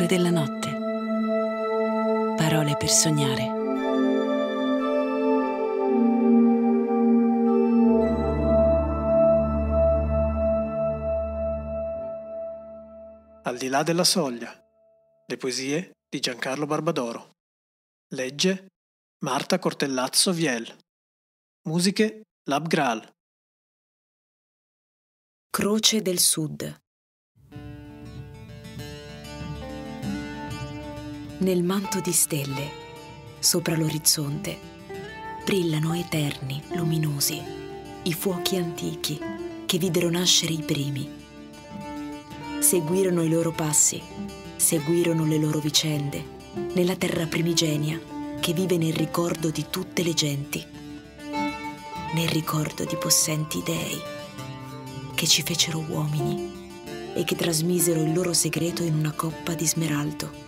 della notte. Parole per sognare. Al di là della soglia. Le poesie di Giancarlo Barbadoro. Legge Marta Cortellazzo Viel. Musiche Lab Graal. Croce del Sud. Nel manto di stelle, sopra l'orizzonte, brillano eterni, luminosi, i fuochi antichi che videro nascere i primi. Seguirono i loro passi, seguirono le loro vicende, nella terra primigenia che vive nel ricordo di tutte le genti, nel ricordo di possenti dei che ci fecero uomini e che trasmisero il loro segreto in una coppa di smeraldo.